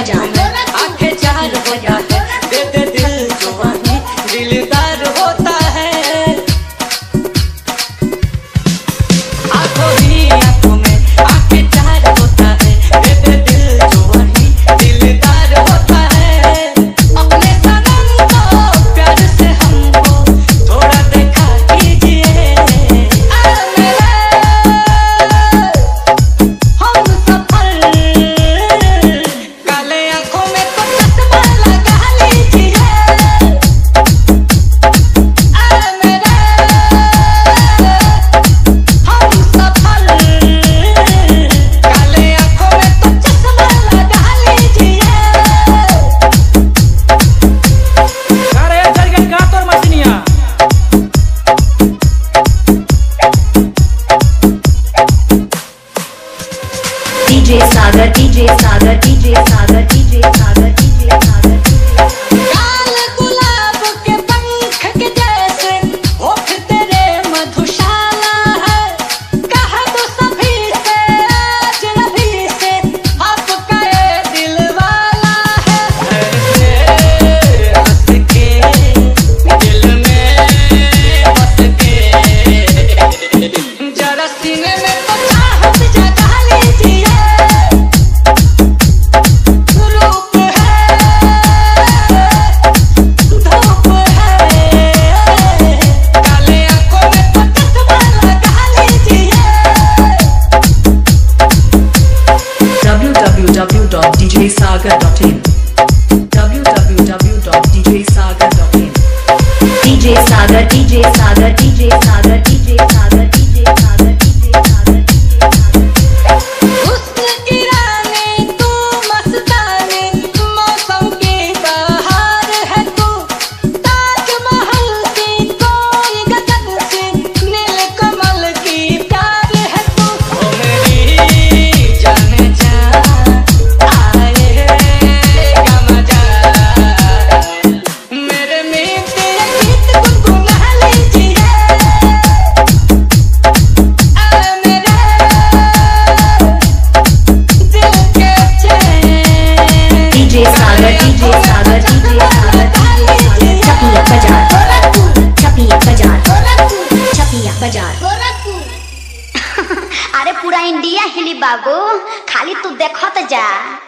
आंखें चार होता है, दे दे दिल जो वही दिलदार होता है। आंखों ही आंखों में आंखें चार होता है, दे दे दिल जो वही दिलदार होता है। अपने सनम को प्यार से हमको थोड़ा देखा कीजिए, हम सफल काले आंखों में तो चश्मा लगा लीजिए। हम सफल काले आंखों में तो चश्मा लगा लीजिए। अरे जरगन का तोर मशीनिया DJ Sagar, DJ Sagar, DJ Sagar, DJ Sagar, DJ Sagar, लाल गुलाब के पंख के जैसे होठ तेरे मधुशाला है। कहा तो सभी से अजनबी से आपका ये दिल वाला है। ऐसे हंस के दिल में बस के जरा सीने में तो चाहत जगा लीजिए। रूप है धूप है काले आंखों में तो चश्मा लगा लीजिए। www.djsagar.in www.djsagar.in DJ Sagar, DJ Sagar, DJ Sagar, DJ Sagar, DJ Sagar, DJ Sagar, DJ Sagar. हुस्न की रानी तू मस्तानी, मौसम की बहार है तू। ताजमहल की कोई गगन से नीलकमल की प्यार है तू। ओ मेरी जाने जा आए का मजा, मेरे मीत ये गीत गुनगुना लीजिए। मेरे दिल के चैन DJ Sagar, DJ Sagar, DJ Sagar, Chapiya Bazaar, Chapiya Bazaar, Chapiya Bazaar. अरे पूरा इंडिया हिली बाबू, खाली तू देखत जा।